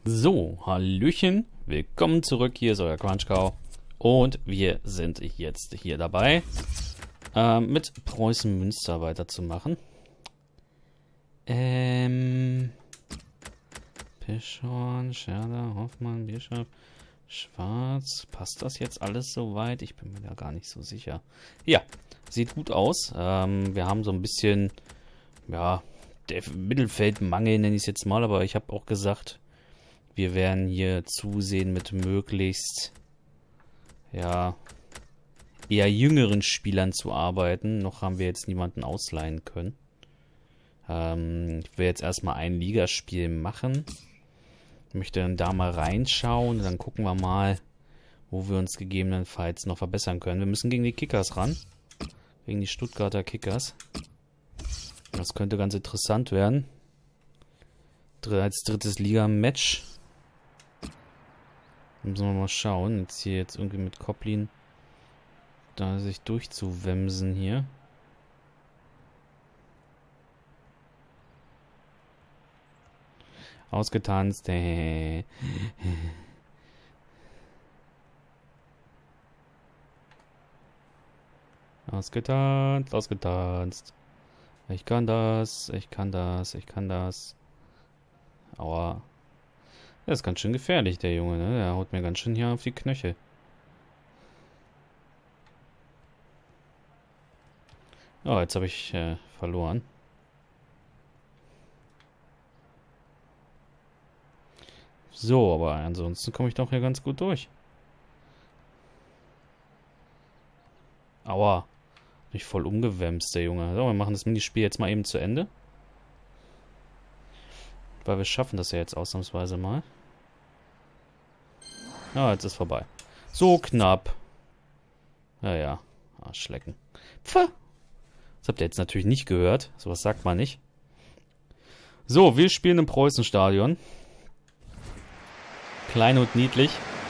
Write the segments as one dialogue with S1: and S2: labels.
S1: So, Hallöchen, willkommen zurück, hier ist euer Crunchcow und wir sind jetzt hier dabei, mit Preußen Münster weiterzumachen. Pischhorn, Scherder, Hoffmann, Bischof, Schwarz, passt das jetzt alles soweit? Ich bin mir da gar nicht so sicher. Ja, sieht gut aus, wir haben so ein bisschen, ja, der Mittelfeldmangel nenne ich es jetzt mal, aber ich habe auch gesagt, wir werden hier zusehen mit möglichst, ja, eher jüngeren Spielern zu arbeiten. Noch haben wir jetzt niemanden ausleihen können. Ich will jetzt erstmal ein Ligaspiel machen. Ich möchte dann da mal reinschauen. Dann gucken wir mal, wo wir uns gegebenenfalls noch verbessern können. Wir müssen gegen die Kickers ran. Gegen die Stuttgarter Kickers. Das könnte ganz interessant werden. Als drittes Liga-Match. Müssen wir mal schauen. Jetzt hier irgendwie mit Koplin da sich durchzuwemsen hier. Ausgetanzt. Ausgetanzt, ausgetanzt. Ich kann das, ich kann das, ich kann das. Aua. Der ist ganz schön gefährlich, der Junge, ne? Der haut mir ganz schön hier auf die Knöchel. Oh, jetzt habe ich verloren. So, aber ansonsten komme ich doch hier ganz gut durch. Aua. Mich voll umgewämst, der Junge. So, wir machen das Minispiel jetzt mal eben zu Ende. Weil wir schaffen das ja jetzt ausnahmsweise mal. Ja, jetzt ist vorbei. So knapp. Ja. Arschlecken. Pfff. Das habt ihr jetzt natürlich nicht gehört. Sowas sagt man nicht. So, wir spielen im Preußenstadion. Klein und niedlich.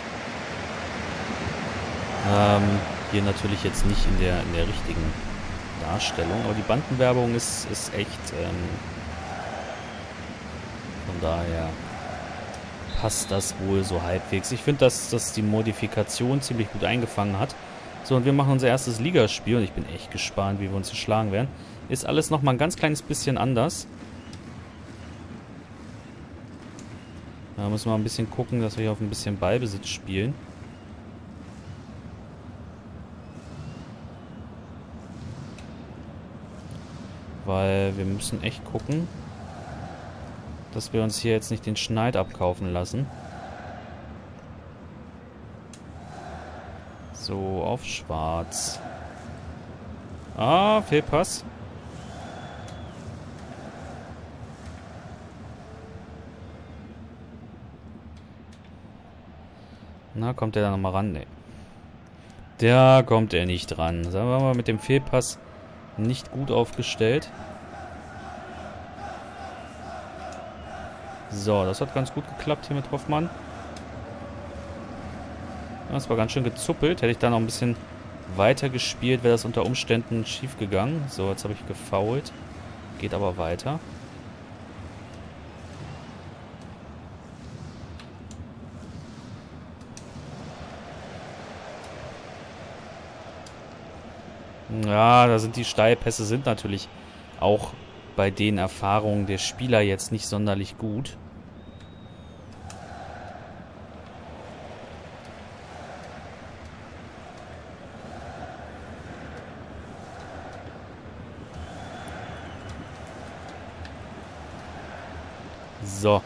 S1: Hier natürlich jetzt nicht in der richtigen Darstellung. Aber die Bandenwerbung ist echt... von daher passt das wohl so halbwegs. Ich finde, dass das die Modifikation ziemlich gut eingefangen hat. So, und wir machen unser erstes Ligaspiel und ich bin echt gespannt, wie wir uns hier schlagen werden. Ist alles nochmal ein ganz kleines bisschen anders. Da müssen wir ein bisschen gucken, dass wir hier auf ein bisschen Ballbesitz spielen. Weil wir müssen echt gucken, dass wir uns hier jetzt nicht den Schneid abkaufen lassen. So, auf Schwarz. Ah, Fehlpass. Na, kommt der da nochmal ran? Nee. Da kommt er nicht ran. Sagen wir mal, mit dem Fehlpass nicht gut aufgestellt. So, das hat ganz gut geklappt hier mit Hoffmann. Das war ganz schön gezuppelt. Hätte ich da noch ein bisschen weiter gespielt, wäre das unter Umständen schief gegangen. So, jetzt habe ich gefoult. Geht aber weiter. Ja, da sind die Steilpässe sind natürlich auch bei den Erfahrungen der Spieler jetzt nicht sonderlich gut. So.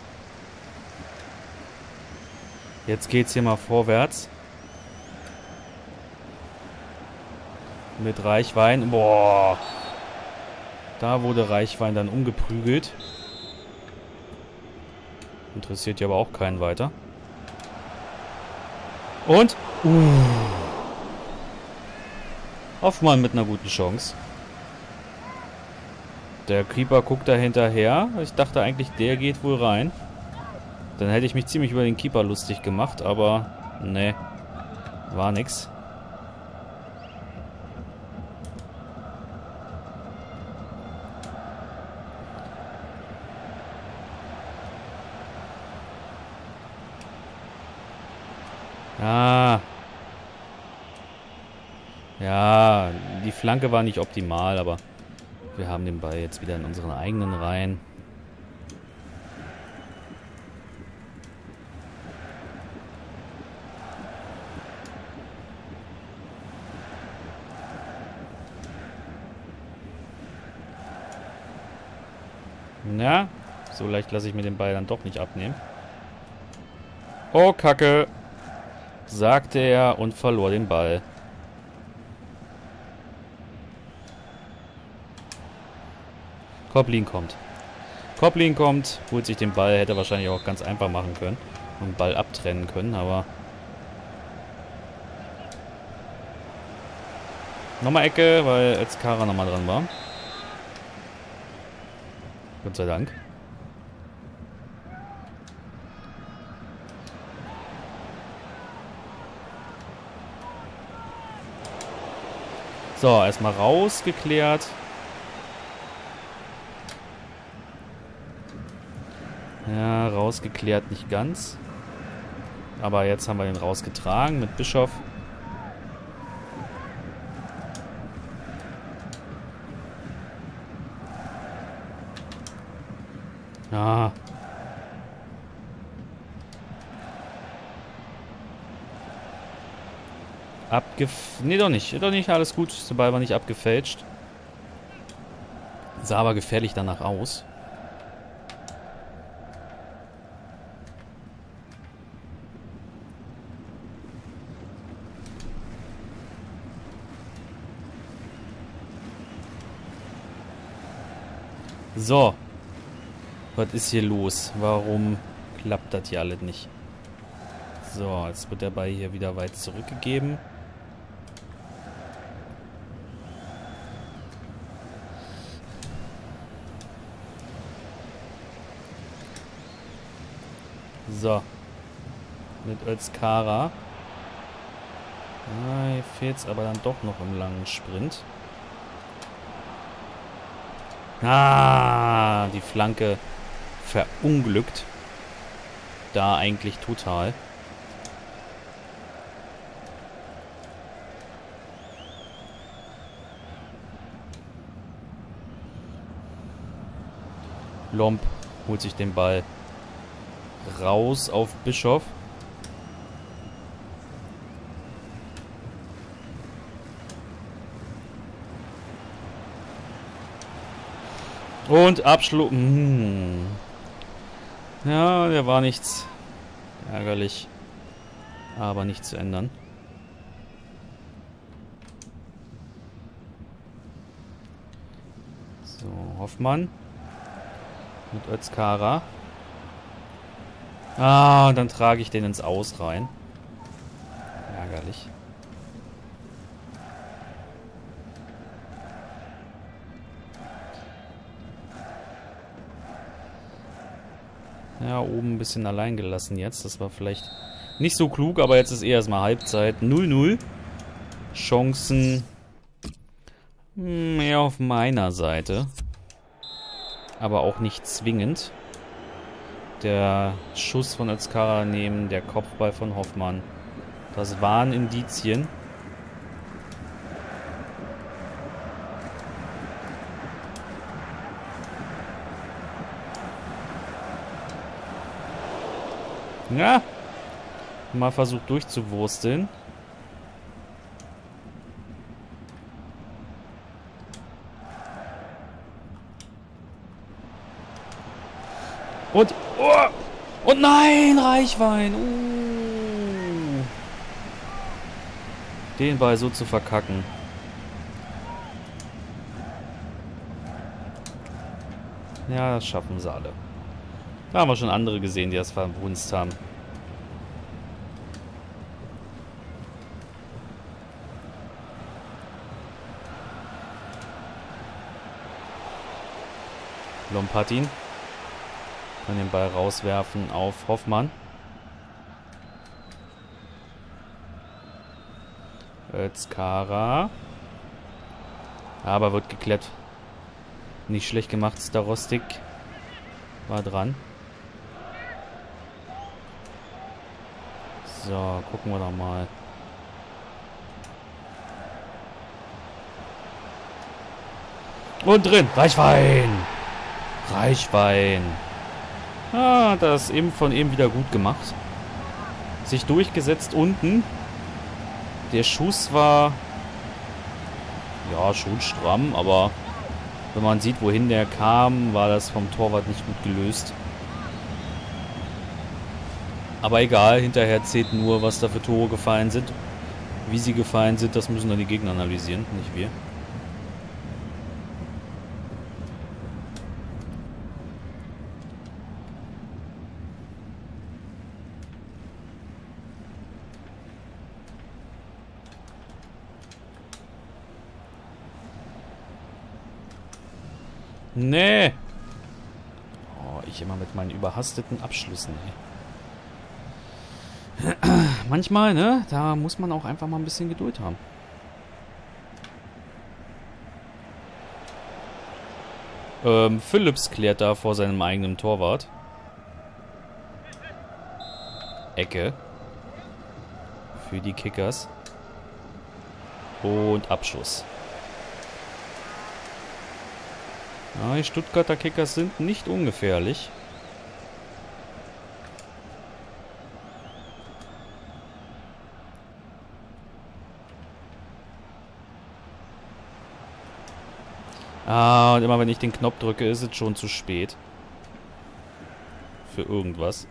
S1: Jetzt geht's hier mal vorwärts. Mit Reichwein. Boah. Da wurde Reichwein dann umgeprügelt. Interessiert ja aber auch keinen weiter. Und? Hoffmann mit einer guten Chance. Der Keeper guckt da hinterher. Ich dachte eigentlich, der geht wohl rein. Dann hätte ich mich ziemlich über den Keeper lustig gemacht, aber ne, war nix. Ja. Ja, die Flanke war nicht optimal, aber wir haben den Ball jetzt wieder in unseren eigenen Reihen. Na, so leicht lasse ich mir den Ball dann doch nicht abnehmen. Oh, Kacke, sagte er und verlor den Ball. Koblin kommt. Koblin kommt, holt sich den Ball, hätte wahrscheinlich auch ganz einfach machen können und den Ball abtrennen können, aber nochmal Ecke, weil jetzt Kara nochmal dran war. Gott sei Dank. So, erstmal rausgeklärt. Ja, rausgeklärt nicht ganz. Aber jetzt haben wir den rausgetragen mit Bischof. Ah. Nee, doch nicht. Doch nicht, alles gut. Der Ball war nicht abgefälscht. Sah aber gefährlich danach aus. So. Was ist hier los? Warum klappt das hier alles nicht? So, jetzt wird der Ball hier wieder weit zurückgegeben. So. Mit Özkara. Ah, hier fehlt es aber dann doch noch im langen Sprint. Ah, die Flanke verunglückt. Da eigentlich total. Lomp holt sich den Ball raus auf Bischof. Und Abschluss. Ja, der war nichts. Ärgerlich. Aber nicht zu ändern. So, Hoffmann. Mit Özkara. Ah, und dann trage ich den ins Aus rein. Ärgerlich. Ja, oben ein bisschen allein gelassen jetzt. Das war vielleicht nicht so klug, aber jetzt ist eh erstmal Halbzeit. 0-0. Chancen mehr auf meiner Seite. Aber auch nicht zwingend. Der Schuss von Özkara neben der Kopfball von Hoffmann. Das waren Indizien. Ja. Mal versucht durchzuwursteln. Und... Oh! Und nein, Reichwein. Den Ball so zu verkacken. Ja, das schaffen sie alle. Da haben wir schon andere gesehen, die das verwunst haben. Lompatin kann den Ball rauswerfen auf Hoffmann. Özkara. Aber wird geklärt. Nicht schlecht gemacht, Starostik. War dran. So, gucken wir doch mal. Und drin. Reichwein. Reichwein. Ah, das eben von eben wieder gut gemacht. Sich durchgesetzt unten. Der Schuss war... Ja, schon stramm, aber... Wenn man sieht, wohin der kam, war das vom Torwart nicht gut gelöst. Aber egal, hinterher zählt nur, was da für Tore gefallen sind. Wie sie gefallen sind, das müssen dann die Gegner analysieren, nicht wir. Nee. Oh, ich immer mit meinen überhasteten Abschlüssen, ey. Manchmal, ne? Da muss man auch einfach mal ein bisschen Geduld haben. Phillips klärt da vor seinem eigenen Torwart. Ecke. Für die Kickers. Und Abschuss. Ja, die Stuttgarter Kickers sind nicht ungefährlich. Ah, und immer wenn ich den Knopf drücke, ist es schon zu spät. Für irgendwas.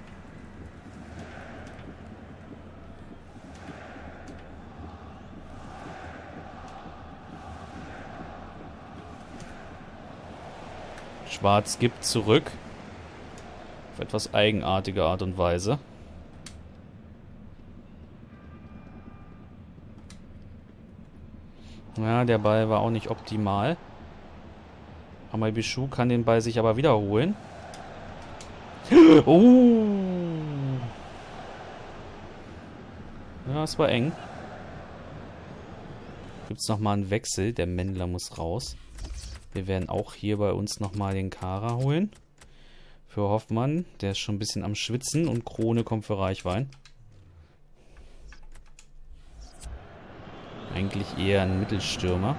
S1: Schwarz gibt zurück. Auf etwas eigenartige Art und Weise. Ja, der Ball war auch nicht optimal. Amai Bichou kann den Ball sich aber wiederholen. Oh! Ja, es war eng. Gibt es nochmal einen Wechsel. Der Mändler muss raus. Wir werden auch hier bei uns nochmal den Kara holen. Für Hoffmann. Der ist schon ein bisschen am Schwitzen. Und Krone kommt für Reichwein. Eigentlich eher ein Mittelstürmer.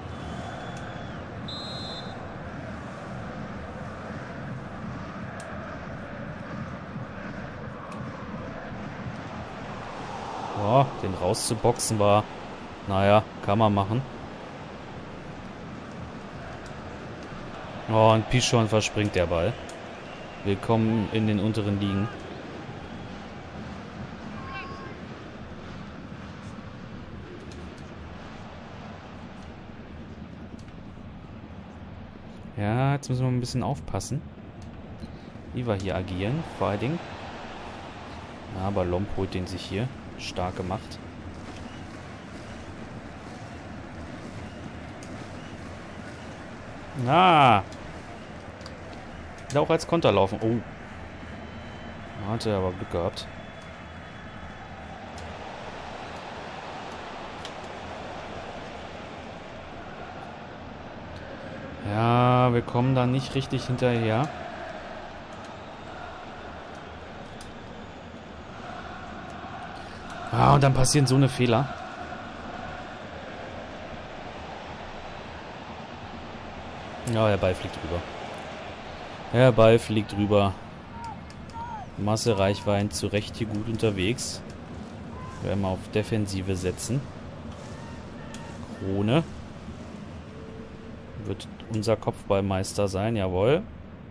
S1: Oh, den rauszuboxen war... Naja, kann man machen. Oh, und Pichon verspringt der Ball. Willkommen in den unteren Ligen. Ja, jetzt müssen wir ein bisschen aufpassen, wie wir hier agieren. Vor allen Dingen. Ja, aber Lomp holt den sich hier. Stark gemacht. Ah! Will auch als Konter laufen. Oh. Hatte aber Glück gehabt. Ja, wir kommen da nicht richtig hinterher. Ah, und dann passieren so eine Fehler. Ja, der Ball fliegt rüber. Der Ball fliegt rüber. Masse Reichwein zu Recht hier gut unterwegs. Wir werden mal auf Defensive setzen. Krone. Wird unser Kopfballmeister sein, jawohl.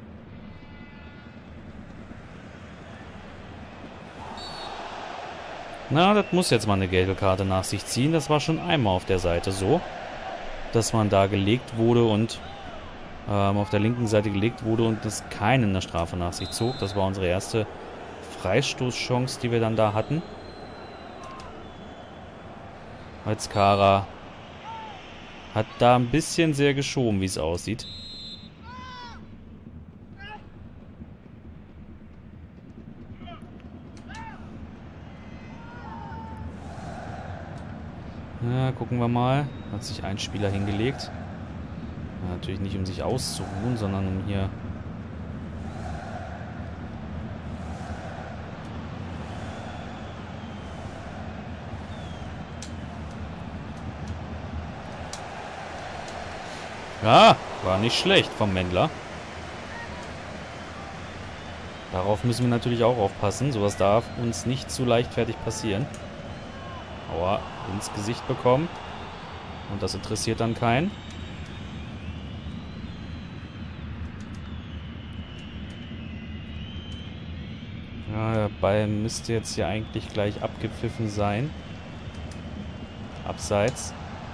S1: Na, das muss jetzt mal eine gelbe Karte nach sich ziehen. Das war schon einmal auf der Seite so, dass man da gelegt wurde und auf der linken Seite gelegt wurde und das keine Strafe nach sich zog. Das war unsere erste Freistoßchance, die wir dann da hatten. Als Kara hat da ein bisschen sehr geschoben, wie es aussieht. Ja, gucken wir mal. Hat sich ein Spieler hingelegt. Ja, natürlich nicht, um sich auszuruhen, sondern um hier... Ja, war nicht schlecht vom Mändler. Darauf müssen wir natürlich auch aufpassen. Sowas darf uns nicht zu leichtfertig passieren. Aua, ins Gesicht bekommen. Und das interessiert dann keinen. Ja, der Ball müsste jetzt hier eigentlich gleich abgepfiffen sein. Abseits.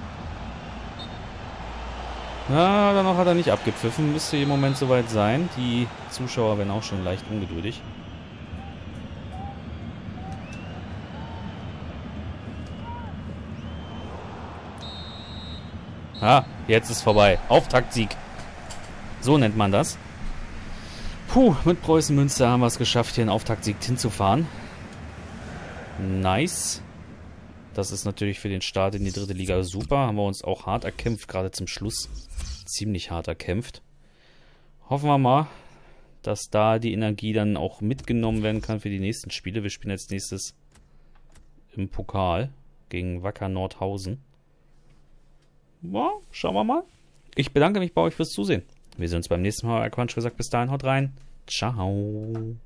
S1: Na, dann noch hat er nicht abgepfiffen. Müsste im Moment soweit sein. Die Zuschauer werden auch schon leicht ungeduldig. Ah, jetzt ist vorbei. Auftaktsieg. So nennt man das. Puh, mit Preußen Münster haben wir es geschafft, hier einen Auftaktsieg hinzufahren. Nice. Das ist natürlich für den Start in die 3. Liga super. Haben wir uns auch hart erkämpft, gerade zum Schluss. Ziemlich hart erkämpft. Hoffen wir mal, dass da die Energie dann auch mitgenommen werden kann für die nächsten Spiele. Wir spielen als nächstes im Pokal gegen Wacker Nordhausen. Ja, schauen wir mal. Ich bedanke mich bei euch fürs Zusehen. Wir sehen uns beim nächsten Mal. Quatsch gesagt, bis dahin, haut rein. Ciao.